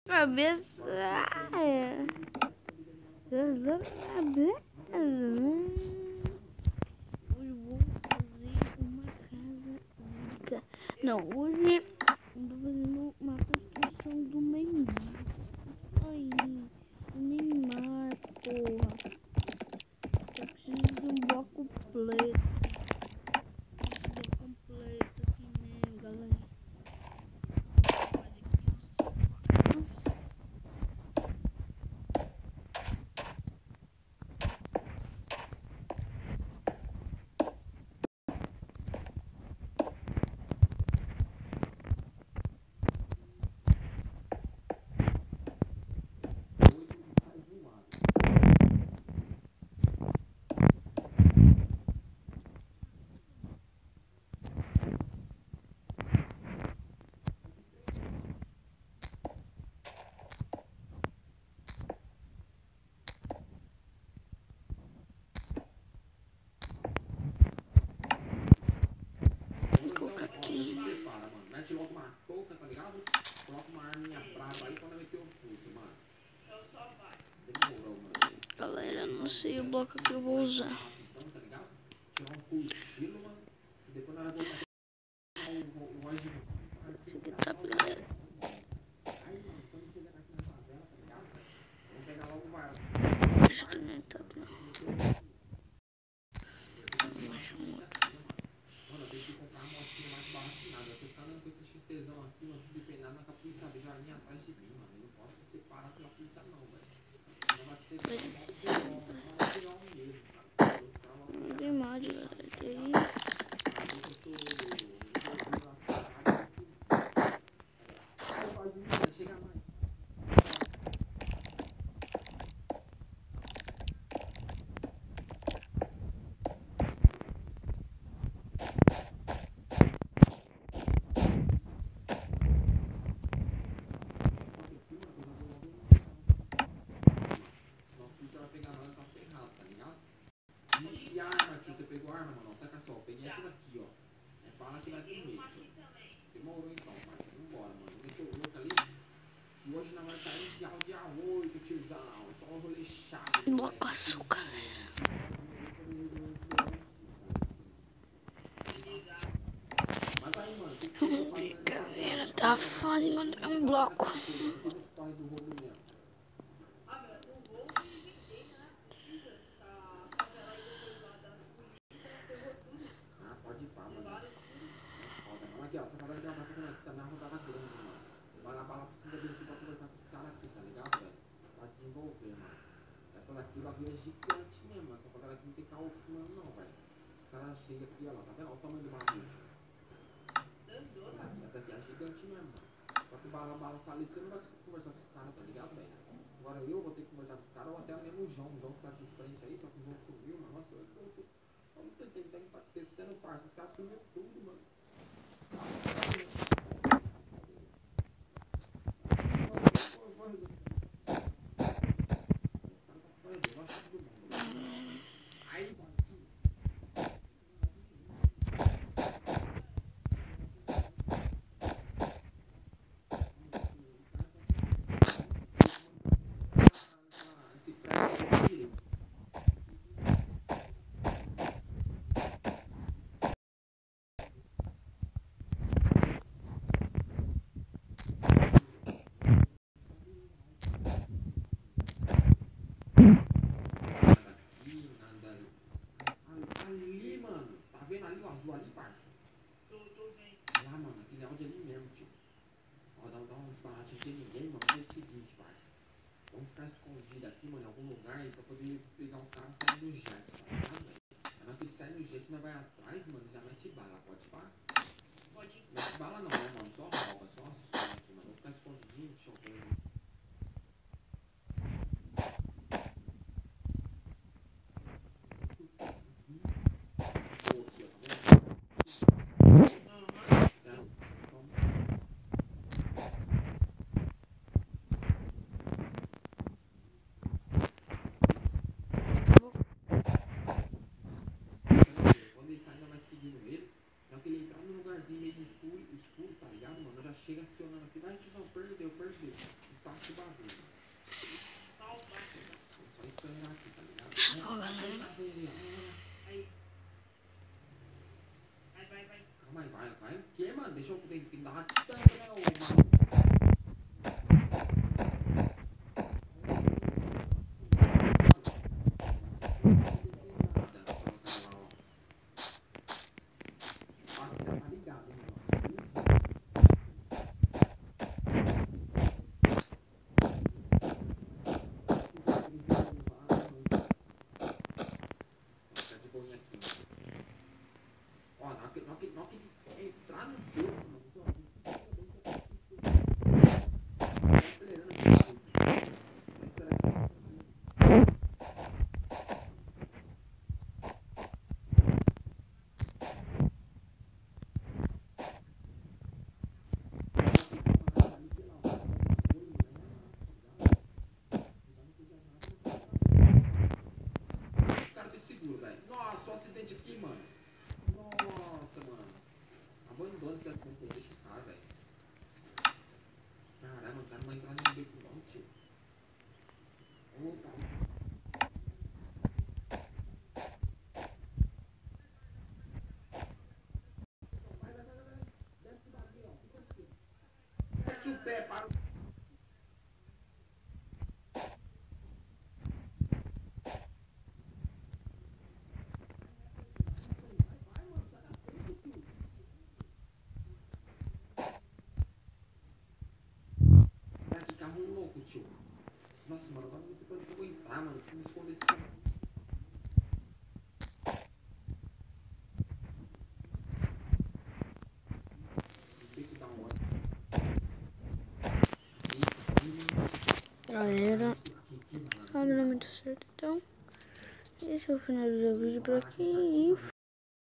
Cabeça. Hoje vou fazer uma casa zica. Não, hoje eu tô fazendo uma construção do Neymar. Aí, o Neymar, porra. Eu preciso de um bloco preto. Completo aqui mesmo, galera. Vou colocar aqui. Mete logo uma touca, tá ligado? Coloca uma arminha brava aí quando meter o fruto, mano. Demorou, mano. Galera, não sei o bloco que eu vou usar. Então, tá ligado? Tirar um cochilo, mano. E depois nós vamos voltar. Esse aqui tá, galera. Aí, mano, quando chegar aqui na favela, tá ligado? Vamos pegar logo o varal. Esse aqui não tá, não. Mano, eu tenho que comprar uma motinha mais baratinada. Você ficar andando com esse XTzão aqui, mano, tudo empenado, mas com a polícia já linha atrás de mim, mano. Eu não posso ser parado pela polícia, não, velho. Senão vai ser pior mesmo, cara. Não tem mais, galera. Que aí. Chega mais. Senão a polícia vai pegar nós e tá ferrado, tá ligado? E a arma, tio, você pegou a arma, mano? Saca só, eu peguei essa daqui, ó. É bala que vai comer, tio. Demorou então, parceiro. Vambora, mano. Meteu o louco ali. E hoje nós vamos sair dia 8, tiozão. É só um rolê chato. Bloco com açúcar. Mas aí, mano, o que você vai fazer? Galera, tá fácil encontrar um bloco. Ah, pode ir pá, mano. É foda, mano. Aqui, ó. Essa galera que ela tá fazendo aqui também é uma rodada grande, mano. A bala precisa vir aqui pra conversar com os caras aqui, tá ligado, velho? Pra desenvolver, mano. Essa daqui, o bagulho é gigante mesmo, mano. Essa rodada aqui não tem caô com isso mesmo, não, velho. Os caras chegam aqui, ó lá, tá vendo? Olha o tamanho do bagulho, tio. Essa aqui é gigante mesmo, mano. Só que bala faleceu, não vai conseguir conversar com os caras, tá ligado, velho? Agora eu vou ter que conversar com os caras, ou até mesmo o João que tá de frente aí, só que o João sumiu, mano. Nossa, eu tô tentando tá acontecendo, parça. Os caras sumiram tudo, mano. Aí, esse prédio é direito. Ali, mano. Tá vendo ali o azul ali, parça? Tô vendo. Lá, mano, aquele áudio ali mesmo, tio. Ó, dá um disparate aqui, ninguém, mano. É o seguinte, parça. Vamos ficar escondido aqui, mano, em algum lugar aí pra poder pegar um carro e sair no jet, tá ligado, velho? Aí na hora que ele sai no jet, nós vai atrás, mano, já mete bala, pode pá? Pode. Mete bala não, né, mano? Só rouba, só assunto aqui, mano. Vamos ficar escondidinho, chovendo. Quando ele sai, ainda vai seguindo ele. Na que ele entrar num lugarzinho meio escuro, tá ligado, mano? Já chega acionando assim, vai, tiozão, perdeu. E passa Ó, galera. Calma aí, vai o quê, mano? Deixa eu tem que dar uma distância, né, ô mano? Entrar no corpo, mano. Acelerando aqui. Os caras têm seguro, velho. Nossa, o acidente aqui, mano. Nossa, mano. Abandona esse acidente aí, deixa os caras, velho. Caramba, o cara não vai entrar no beco não, tio. Opa. Desce daqui, ó. Fica aqui. Aqui o pé, para o... Que carro louco, tio. Nossa, mano, agora não sei pra onde eu vou entrar, mano. Preciso esconder esse carro. Beco da hora. Galera, não deu muito certo, então esse é o final do vídeo por aqui.